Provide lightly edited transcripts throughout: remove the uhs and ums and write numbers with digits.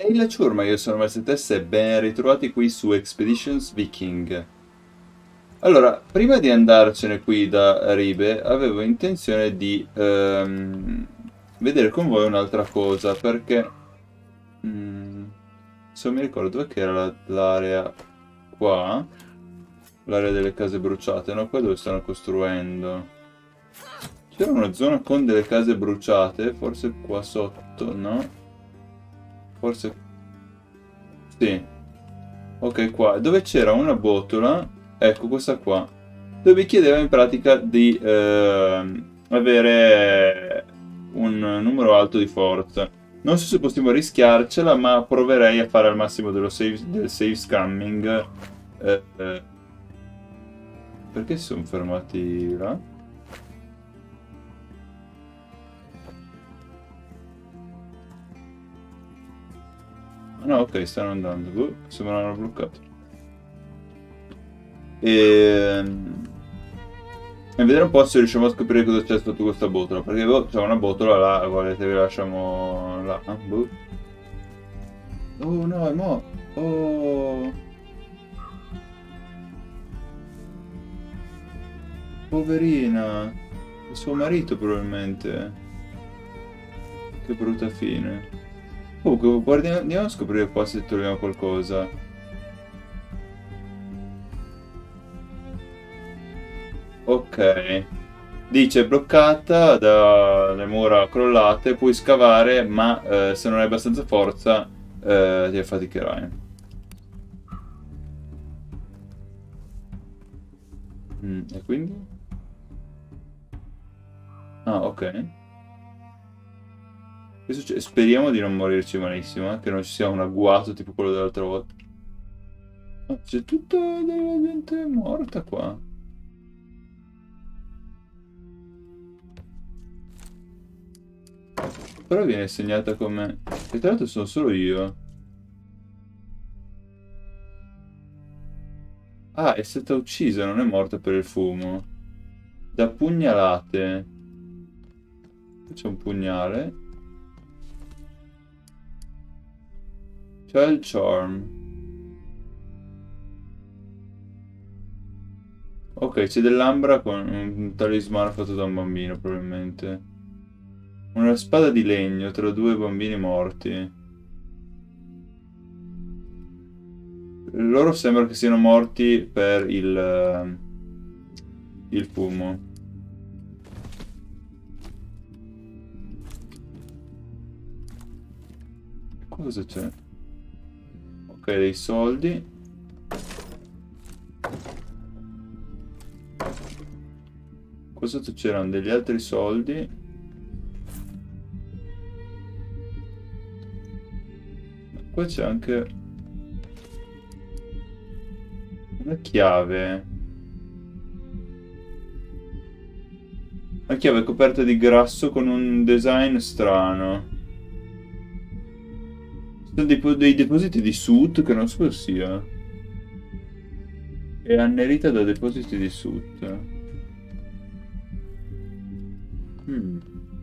Ehi la ciurma, io sono Mercedes e ben ritrovati qui su Expeditions Viking. Allora, prima di andarcene qui da Ribe, avevo intenzione di vedere con voi un'altra cosa, perché se non mi ricordo dove che era l'area qua, l'area delle case bruciate, no? Qua dove stanno costruendo. C'era una zona con delle case bruciate, forse qua sotto, no? Forse sì. Ok, qua, dove c'era una botola, ecco questa qua, dove mi chiedeva in pratica di avere un numero alto di forza. Non so se possiamo rischiarcela, ma proverei a fare al massimo del save scamming. Eh, eh, perché si sono fermati là? Ah, no, ok, stanno andando. Sembrano bloccati. E... E vedere un po' se riusciamo a scoprire cosa c'è sotto questa botola. Perché c'è una botola là, volete che la lasciamo là? Ah, boh. Oh no, è mo. Oh, poverina. È suo marito probabilmente. Che brutta fine. Comunque, andiamo a scoprire qua se troviamo qualcosa. Ok. Dice bloccata dalle mura crollate, puoi scavare, ma se non hai abbastanza forza ti affaticherai. E quindi? Ah, ok. Speriamo di non morirci malissimo, che non ci sia un agguato tipo quello dell'altra volta. Ah, c'è tutta della gente morta qua. Però viene segnata come... E tra l'altro sono solo io. Ah, è stata uccisa, non è morta per il fumo. Da pugnalate. Qui c'è un pugnale. C'è il charm. Ok, c'è dell'ambra con un talismano fatto da un bambino, probabilmente. Una spada di legno tra due bambini morti. Loro sembra che siano morti per il fumo. Cosa c'è? Ok, dei soldi. Qua sotto c'erano degli altri soldi. Qua c'è anche una chiave. Una chiave coperta di grasso con un design strano. Ci sono dei depositi di soot che non so cosa sia. È annerita da depositi di soot. Hmm.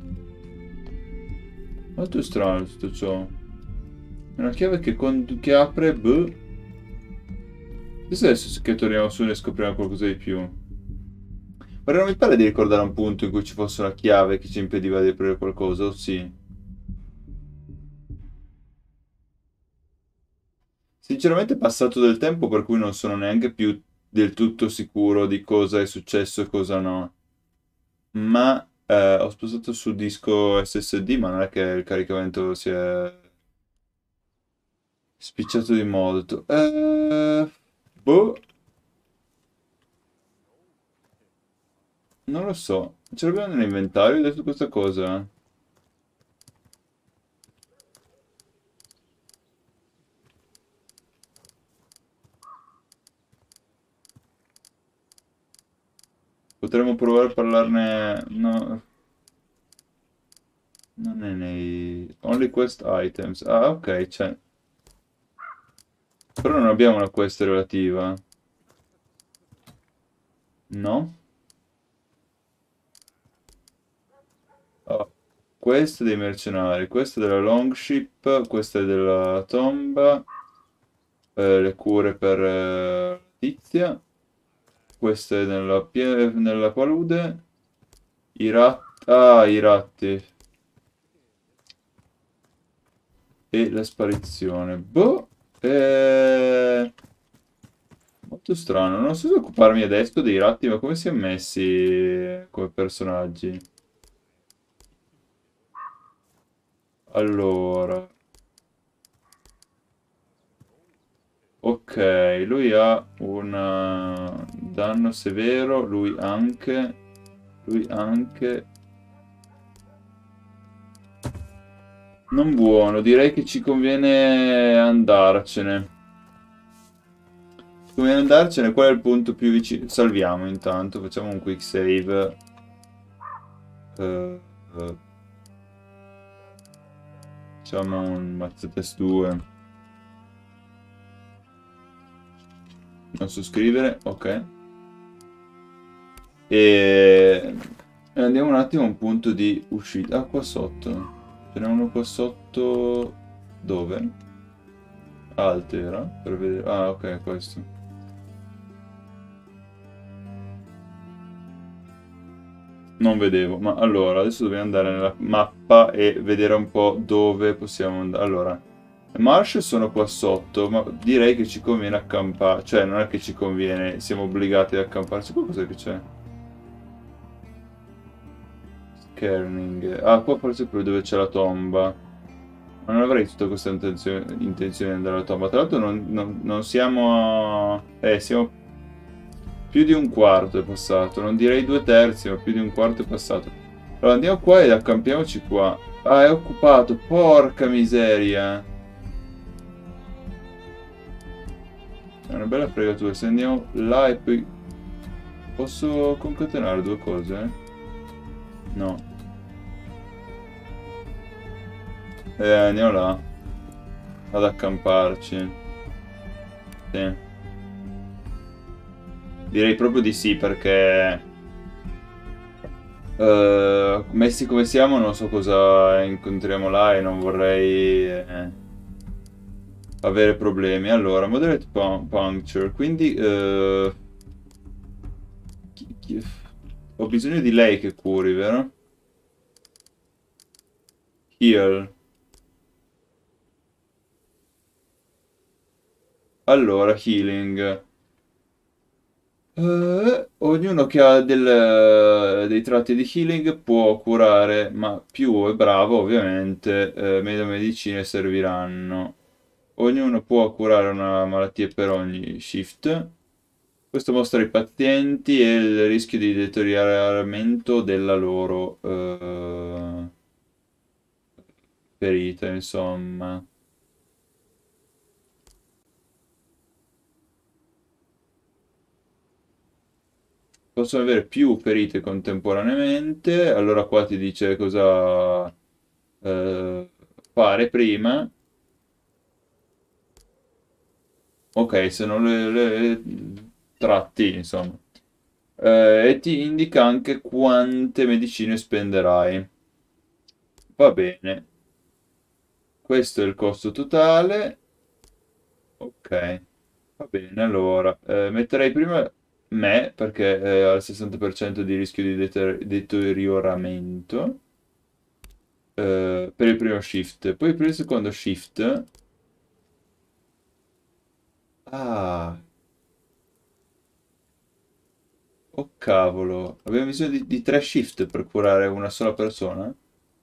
Molto strano tutto ciò. È una chiave che apre... Boh. Chissà adesso che torniamo su ne scopriamo qualcosa di più. Ora non mi pare di ricordare un punto in cui ci fosse una chiave che ci impediva di aprire qualcosa, o sì? Sinceramente è passato del tempo per cui non sono neanche più del tutto sicuro di cosa è successo e cosa no. Ma ho spostato sul disco SSD, ma non è che il caricamento si è spicciato di molto. Boh, non lo so. Ce l'abbiamo nell'inventario adesso questa cosa? Potremmo provare a parlarne... No, non è nei... Only quest items. Ah, ok, c'è. Però non abbiamo una quest relativa. No? Oh. Questo è dei mercenari, questo è della longship, questa è della tomba, le cure per Tizia, questa è nella palude, i ratti, ah, i ratti, e la sparizione. Boh, molto strano, non so se occuparmi adesso dei ratti, ma come si è messi come personaggi? Allora, ok, lui ha un danno severo, lui anche. Non buono, direi che ci conviene andarcene. Ci conviene andarcene, qual è il punto più vicino? Salviamo intanto, facciamo un quick save. Eh, eh, facciamo un Mazzetes 2. Non so scrivere, ok. E andiamo un attimo a un punto di uscita. Ah, qua sotto. Ce n'è uno qua sotto. Dove? Altera. Per vedere. Ah, ok, questo. Non vedevo. Ma allora, adesso dobbiamo andare nella mappa e vedere un po' dove possiamo andare. Allora, le marsh sono qua sotto, ma direi che ci conviene accampare. Cioè, non è che ci conviene, siamo obbligati ad accamparci. Qua cos'è che c'è? Kerning. Ah, qua forse è poi dove c'è la tomba. Ma non avrei tutta questa intenzione di andare alla tomba. Tra l'altro non siamo siamo più di un quarto è passato. Non direi 2/3, ma più di un quarto è passato. Allora andiamo qua ed accampiamoci qua. Ah, è occupato. Porca miseria. È una bella fregatura. Se andiamo là e poi... Posso concatenare due cose? No. Andiamo là. Ad accamparci. Sì. Direi proprio di sì perché... messi come siamo non so cosa incontriamo là e non vorrei avere problemi. Allora, moderate puncture. Quindi... ho bisogno di lei che curi, vero? Heal. Allora, healing. Ognuno che ha dei tratti di healing può curare, ma più è bravo, ovviamente, meno medicine serviranno. Ognuno può curare una malattia per ogni shift. Questo mostra i pazienti e il rischio di deterioramento della loro ferita, insomma. Possono avere più ferite contemporaneamente, allora qua ti dice cosa fare prima. Ok, se non le tratti, insomma. E ti indica anche quante medicine spenderai. Va bene. Questo è il costo totale. Ok. Va bene, allora. Metterei prima me, perché ha il 60% di rischio di deterioramento. Per il primo shift. Poi per il secondo shift... Ah, oh cavolo. Abbiamo bisogno di tre shift per curare una sola persona?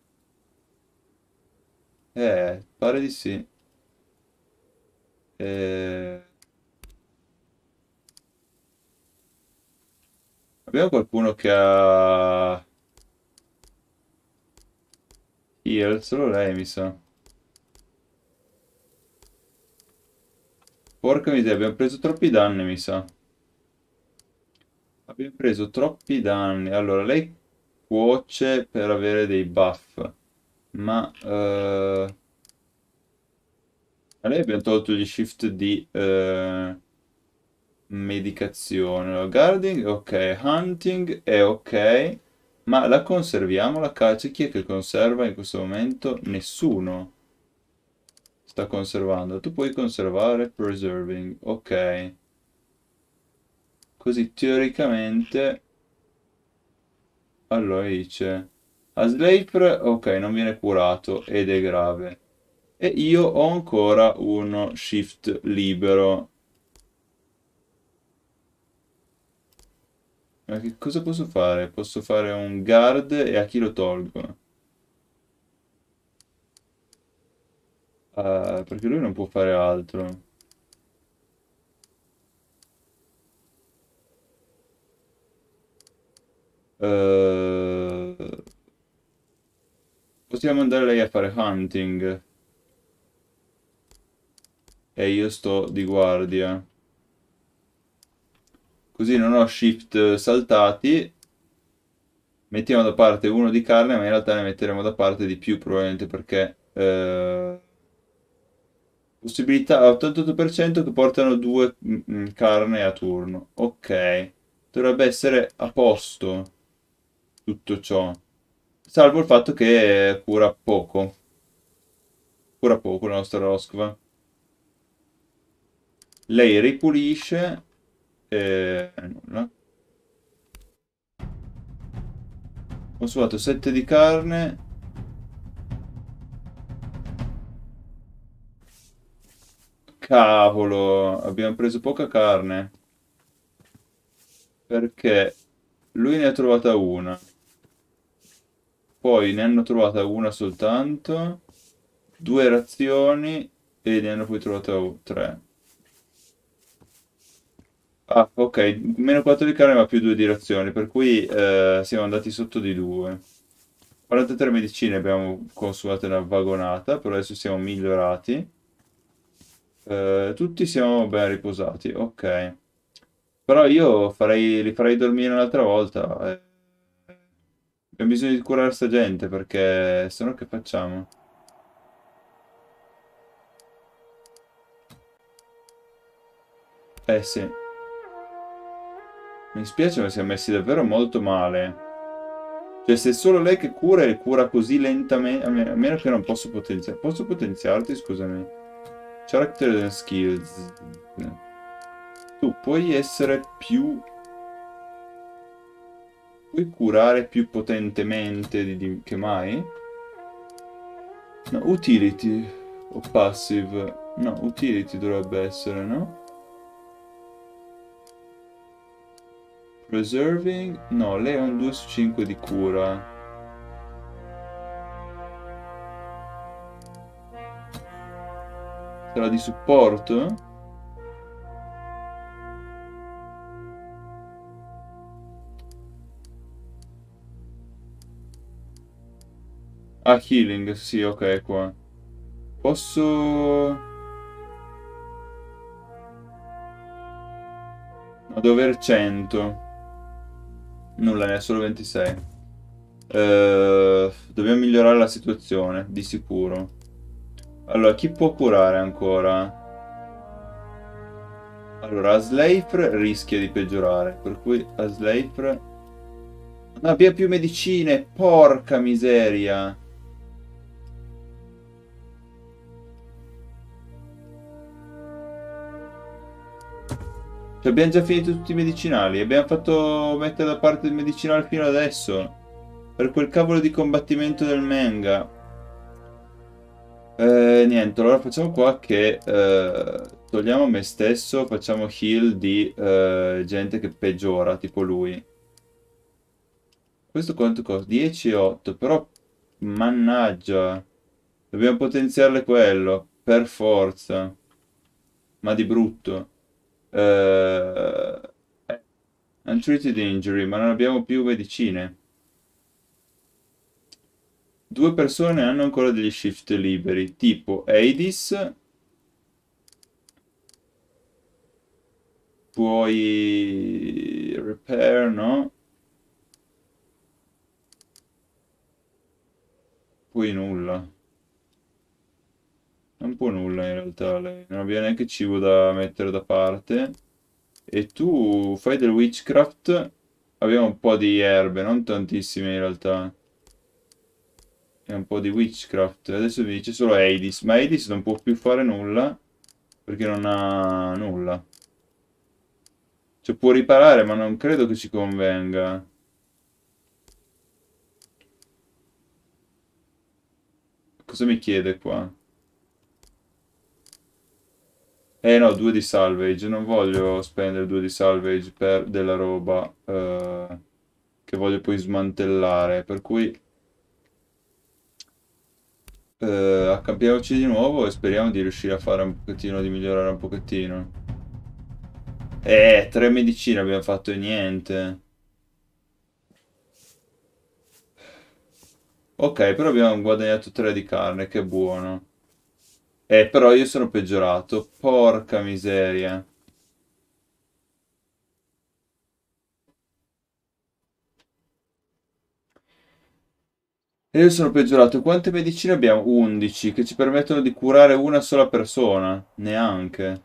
Pare di sì. Eh, abbiamo qualcuno che ha... Heal, solo lei mi sa. Porca miseria, abbiamo preso troppi danni, mi sa. Abbiamo preso troppi danni. Allora, lei cuoce per avere dei buff. Ma... a lei abbiamo tolto gli shift di... medicazione. Guarding, ok. Hunting è ok. Ma la conserviamo la caccia? Chi è che conserva in questo momento? Nessuno sta conservando. Tu puoi conservare preserving. Ok. Così teoricamente... Allora dice... Asleep, ok, non viene curato ed è grave. E io ho ancora uno shift libero. Ma che cosa posso fare? Posso fare un guard e a chi lo tolgo? Perché lui non può fare altro. Eh, Possiamo andare lei a fare hunting. E io sto di guardia. Così non ho shift saltati. Mettiamo da parte uno di carne, ma in realtà ne metteremo da parte di più probabilmente perché... possibilità 88% che portano due carne a turno. Ok. Dovrebbe essere a posto tutto ciò. Salvo il fatto che cura poco. Cura poco la nostra Roscova. Lei ripulisce e nulla. Ho consumato 7 di carne. Cavolo, abbiamo preso poca carne. Perché lui ne ha trovata una. Poi ne hanno trovata una soltanto. Due razioni e ne hanno poi trovata tre. Ah, ok, meno 4 di carne ma più 2 di razioni, per cui siamo andati sotto di 2. 43 medicine abbiamo consumato una vagonata, però adesso siamo migliorati. Tutti siamo ben riposati, ok. Però io li farei dormire un'altra volta. Abbiamo bisogno di curare sta gente perché se no che facciamo? Eh sì, mi spiace ma siamo messi davvero molto male. Cioè, se è solo lei che cura e cura così lentamente, a meno che non posso potenziare. Posso potenziarti, scusami? Character and skills. Tu puoi essere più... Puoi curare più potentemente che mai? No, utility o passive. No, utility dovrebbe essere, no? Preserving? No, lei ha un 2 su 5 di cura. Sarà di supporto? Ah, healing, sì, ok, qua. Posso... No, devo avere 100. Nulla, ne ha solo 26. Dobbiamo migliorare la situazione, di sicuro. Allora, chi può curare ancora? Allora, Asleifr rischia di peggiorare, per cui Asleifr... Non abbia più medicine, porca miseria! Cioè, abbiamo già finito tutti i medicinali, abbiamo fatto mettere da parte il medicinale fino adesso. Per quel cavolo di combattimento del manga. Niente, allora facciamo qua che togliamo me stesso, facciamo heal di gente che peggiora, tipo lui. Questo quanto costa? 10 e 8, però mannaggia, dobbiamo potenziarle quello, per forza, ma di brutto. Eh, Untreated injury, ma non abbiamo più medicine. Due persone hanno ancora degli shift liberi, tipo Hades. Puoi... Repair, no? Puoi nulla. Non può nulla in realtà lei. Non abbia neanche cibo da mettere da parte. E tu fai del witchcraft Abbiamo un po' di erbe, non tantissime in realtà. E un po' di witchcraft. Adesso mi dice solo Hades, ma Hades non può più fare nulla perché non ha nulla. Cioè può riparare, ma non credo che ci convenga. Cosa mi chiede qua? No, 2 di salvage. Non voglio spendere 2 di salvage per della roba che voglio poi smantellare. Per cui accampiamoci di nuovo e speriamo di riuscire a fare un pochettino, di migliorare un pochettino. 3 medicine abbiamo fatto e niente. Ok, però abbiamo guadagnato 3 di carne, che buono. Però io sono peggiorato. Porca miseria. E io sono peggiorato. Quante medicine abbiamo? 11, che ci permettono di curare una sola persona. Neanche.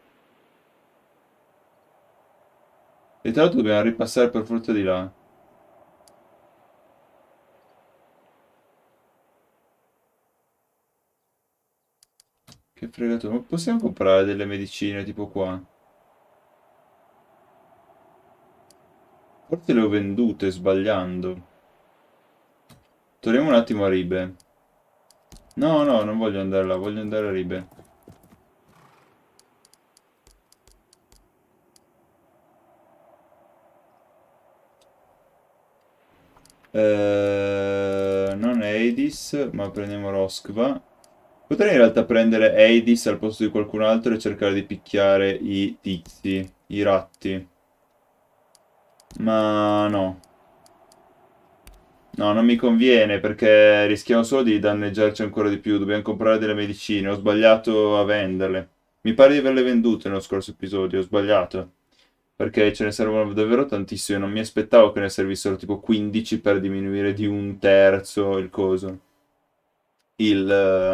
E tra l'altro dobbiamo ripassare per forza di là. Che fregatura. Ma possiamo comprare delle medicine tipo qua? Forse le ho vendute sbagliando. Torniamo un attimo a Ribe. No, no, non voglio andare là, voglio andare a Ribe. Non Hades, ma prendiamo Roskva. Potrei in realtà prendere Hades al posto di qualcun altro e cercare di picchiare i tizi, i ratti. Ma no. No, non mi conviene perché rischiamo solo di danneggiarci ancora di più. Dobbiamo comprare delle medicine. Ho sbagliato a venderle. Mi pare di averle vendute nello scorso episodio. Ho sbagliato. Perché ce ne servono davvero tantissime. Non mi aspettavo che ne servissero tipo 15 per diminuire di un terzo il coso. Il...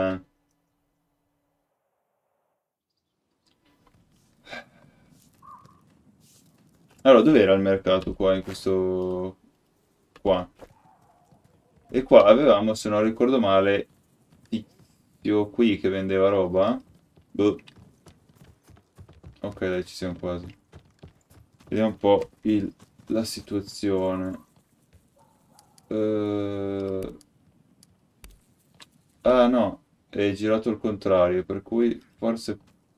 Allora, dov'era il mercato qua in questo... Qua. E qua avevamo, se non ricordo male, tizio qui che vendeva roba. Boh. Ok, dai, ci siamo quasi. Vediamo un po' la situazione. Eh, Ah no, è girato il contrario, per cui forse...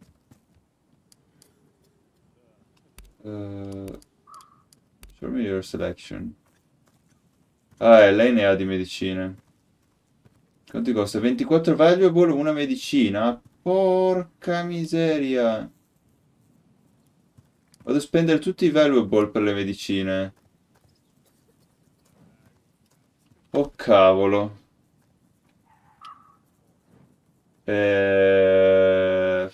Show me your selection. Lei ne ha di medicine. Quanto costa? 24 valuable, una medicina? Porca miseria. Vado a spendere tutti i valuable per le medicine. Oh cavolo. Eh...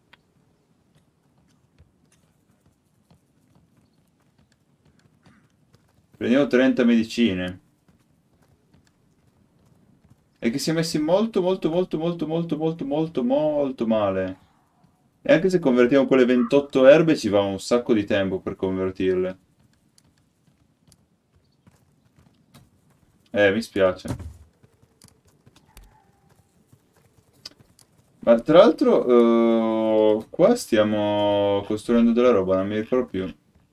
Prendiamo 30 medicine. E che si è messi molto molto molto molto molto molto molto molto male. E anche se convertiamo quelle 28 erbe ci va un sacco di tempo per convertirle. Mi spiace. Ma tra l'altro, qua stiamo costruendo della roba, non mi ricordo più.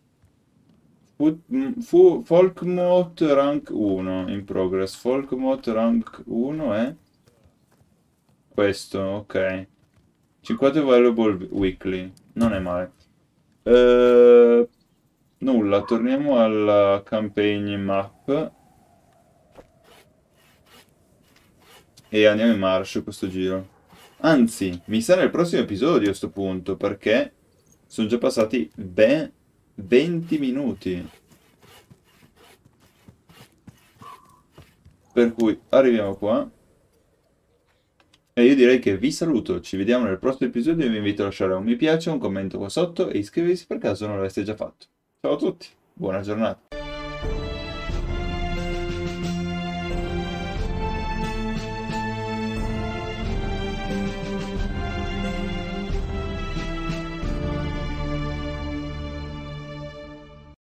Folkmoth rank 1 in progress. Folkmoth rank 1 è questo, ok. 50 valuable weekly, non è male. Nulla, torniamo alla campaign map e andiamo in marcia questo giro. Anzi, mi sa nel prossimo episodio a sto punto, perché sono già passati ben 20 minuti. Per cui arriviamo qua. E io direi che vi saluto, ci vediamo nel prossimo episodio e vi invito a lasciare un mi piace, un commento qua sotto e iscrivervi per caso non l'aveste già fatto. Ciao a tutti, buona giornata.